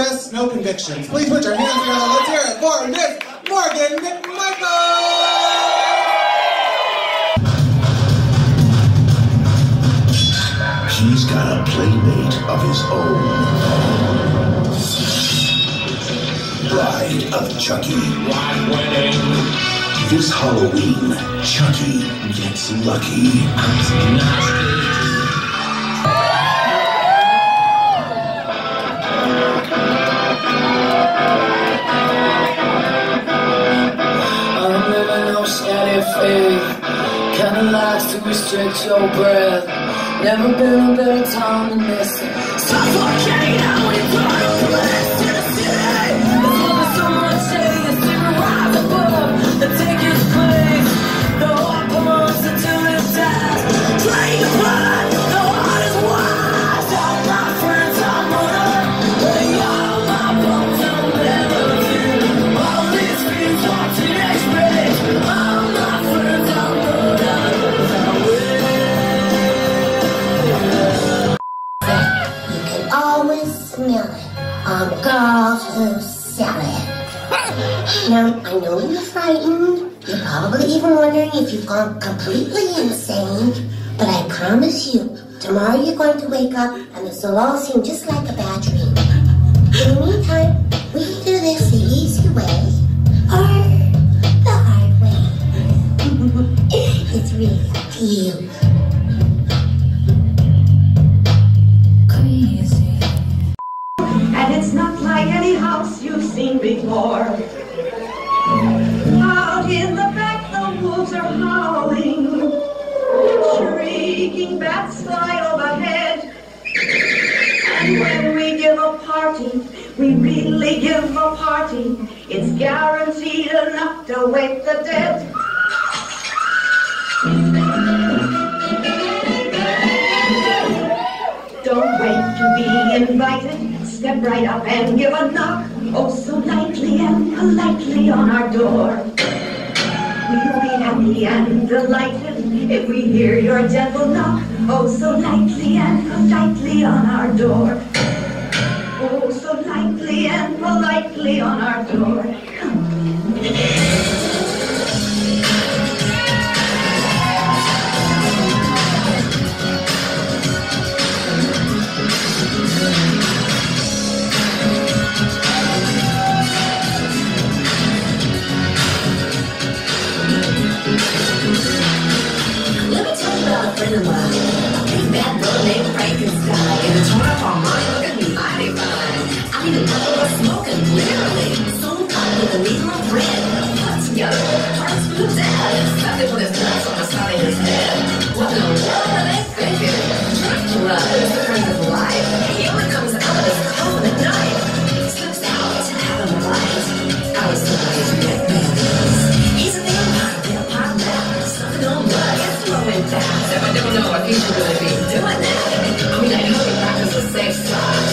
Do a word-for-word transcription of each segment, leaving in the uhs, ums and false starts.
arrests, no convictions. Please put your hands together. Let's hear it for Miss Morgan McMichael! He's got a playmate of his own. Bride of Chucky. This Halloween, Chucky gets lucky. I'm living no steady faith. Kinda likes to restrict your breath. Never been a better time than this. Suffocate out in total bliss in a city. There's never so much shade and secret rise above that take its place. The heart pumps until it dies. Drain the blood, the heart is wise. All my friends are murdered. Lay all my bones will never do. All these fiends want teenage rage. All my friends are murdered. Always smell it on girls who sell it. Now, I know you're frightened. You're probably even wondering if you've gone completely insane. But I promise you, tomorrow you're going to wake up and this will all seem just like a bad dream. In the meantime, we can do this the easy way or the hard way. It's really up to you. And it's not like any house you've seen before. Out in the back the wolves are howling. Shrieking bats fly overhead. And when we give a party, we really give a party. It's guaranteed enough to wake the dead. Don't wait to be invited. Step right up and give a knock, oh so lightly and politely on our door. We'll be happy and delighted if we hear your gentle knock, oh so lightly and politely on our door. Oh so lightly and politely on our door. Come on. A big bad girl named Frankenstein. In a torn up our mind, look at me, mighty fine. I need another of smoking, literally. Soon cut with a needle of thread. Put together, parts for the dead. Something with his nuts on the side of his head. What in the world are they thinking? Dracula is the friend of life. He only comes out of his coffin at night. Slips out to Adam Light. Out of somebody's neck bandits. He's a vampire, vampire man. Something on blood, it's flowing fast. I don't know if you should really be doing that. I mean, I know you practice the safe side.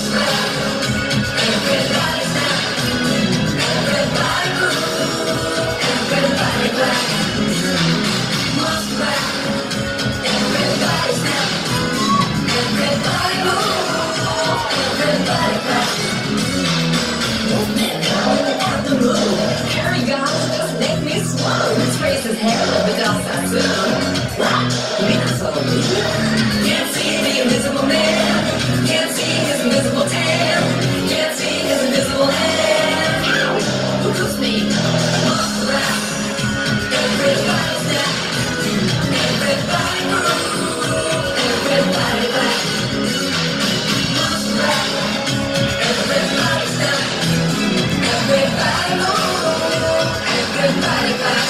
Everybody's now. Everybody move. Everybody black. Must black. Everybody's now. Everybody move. Everybody black. Movement out at the moon. Harry Gods just make me swoon. His face is hair, but else I soon. What? You mean I saw a movie? Can't see the invisible man. Can't see his invisible tan. Can't see his invisible hand. Ow! Who cooks me? Monster rap. Everybody's now. Everybody move. Everybody black. Monster rap. Everybody's now. Everybody move. Everybody black.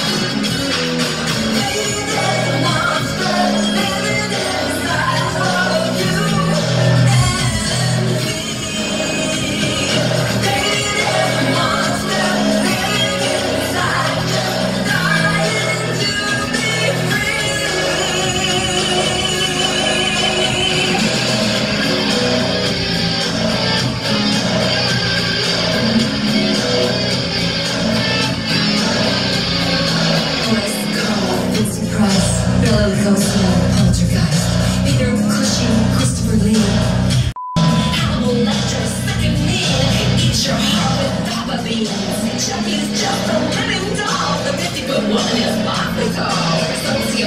Peter Cushing, Christopher Lee, Hannibal Lecter, second knee.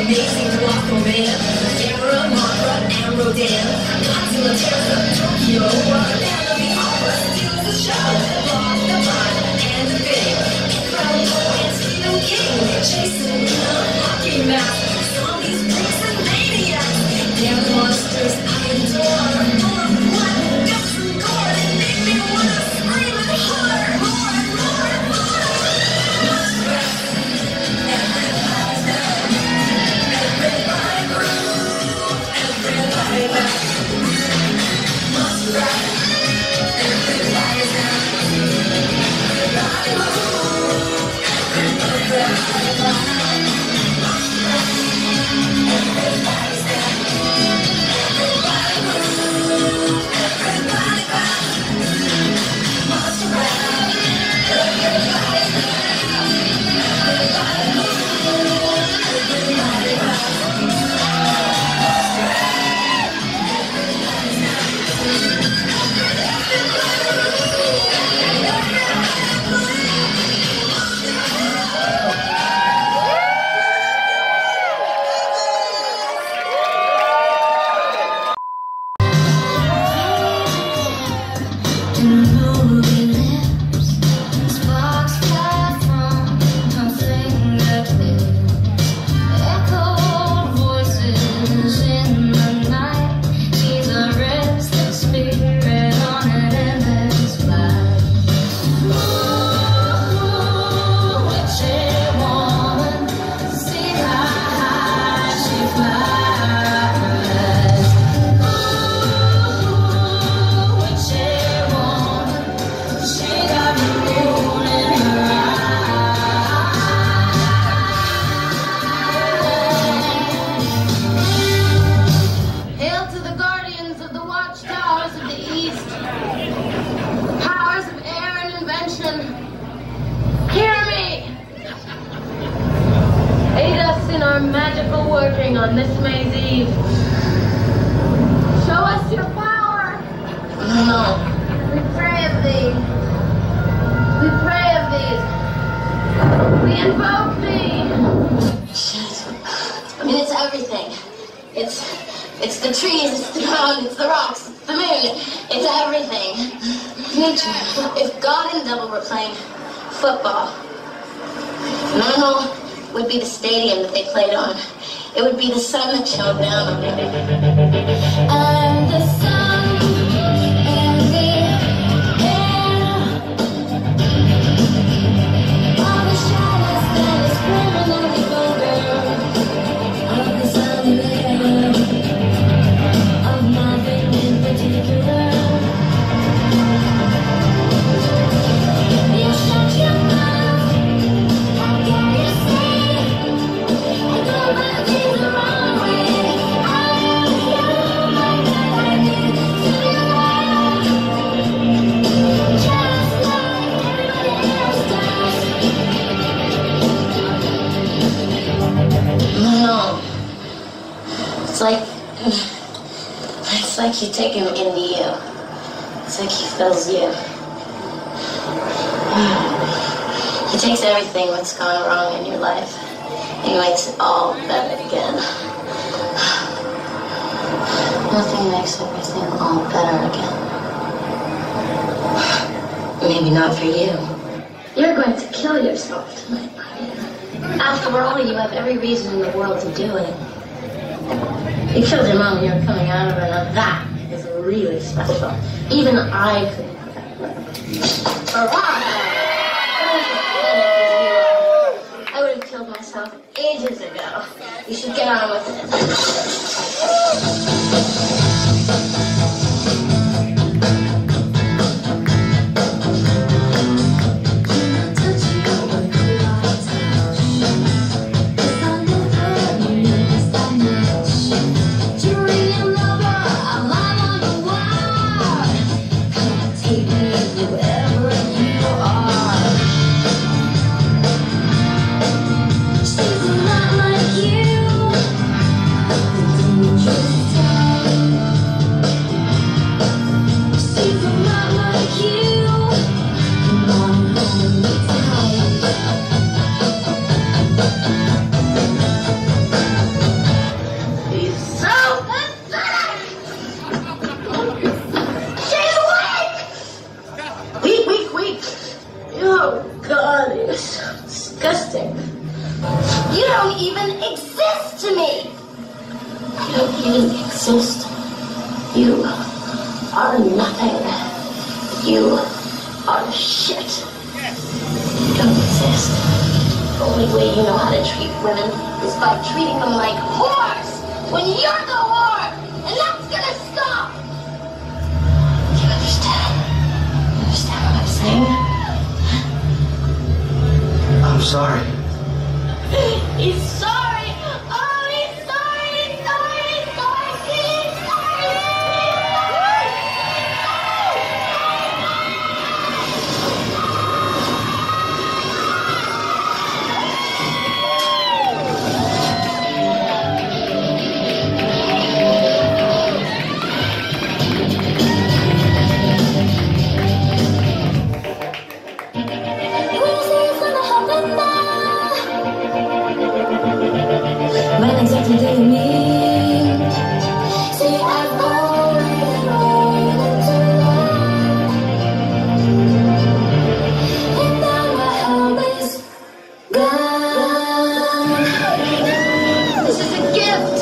amazing colossal man. Gamera, Mothra, and Rodan. Godzilla tears up Tokyo. Land of the opera steals the show. Lost the plot and the fame. Incredible and Stephen King. Chasing the hockey mask. Zombies, freaks, and maniacs. Damn monsters I adore. Full of blood, guts, and gore. They make me wanna scream and holler. More and more and more. Everybody's down. Everybody groove. Everybody back. Must ride. Everybody's down. Everybody move. Everybody back. Must ride. Everybody's down. Everybody move. Everybody back. Must ride. Everybody's down. Everybody move. Everybody back. Sparks fly from her fingertips. Echo voices in the night. She's a restless spirit on an endless flight. Ooh, witchy woman, see how high she flies. Ooh, witchy woman, she got the moon in her eye. Hail to the guardians of the watchtowers of the east, powers of air and invention. Hear me! Aid us in our magical working on this May's Eve. Show us your power. No. We pray of thee. We pray of thee. We invoke thee. Shit. I mean, it's everything. It's it's the trees, it's the ground, it's the rocks, it's the moon. It's everything. Nature. If God and the devil were playing football, Minimal would be the stadium that they played on. It would be the sun that shone down on it. I'm the sun and the air. All the shadows that is criminally vulgar. Of the sun and the air. Of nothing in particular. You shut your mouth. How can you say I don't want things the wrong way? I am human that I need to love. Just like everybody else does. No. It's like it's like you take him into you. It's like he fills you. He takes everything that's gone wrong in your life and he makes it all better again. Nothing makes everything all better again. Maybe not for you. You're going to kill yourself tonight, Maria. After all, you have every reason in the world to do it. You killed your mom and you're coming out of her. Now that is really special. Even I couldn't prevent that. I would have killed myself ages ago. You should get on with it. even exist to me. You don't even exist. You are nothing. You are shit. You don't exist. The only way you know how to treat women is by treating them like whores when you're the whore, and that's gonna stop. Do you understand? You understand what I'm saying? I'm sorry. He's sorry. Oh, he's sorry. He's sorry. He's sorry. He's sorry. When exactly do you mean? See, I've always known to love, and now my home is gone. This is a gift.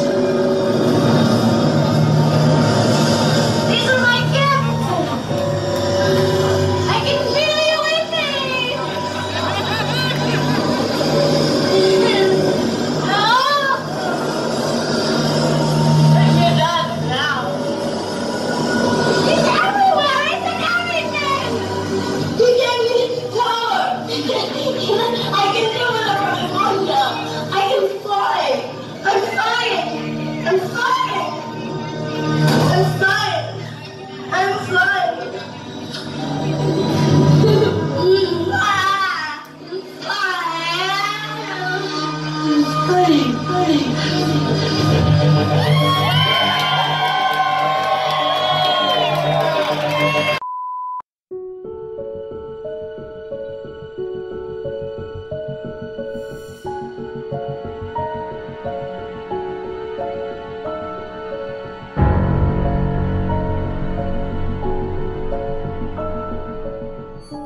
These are my gifts. I can feel you with me. No. You're done now. It's everywhere. It's in everything. You gave me power. I can do whatever I want now. I can fly. I'm flying. I'm flying. I'm flying. I'm flying. Ah, I'm flying. Flying, flying.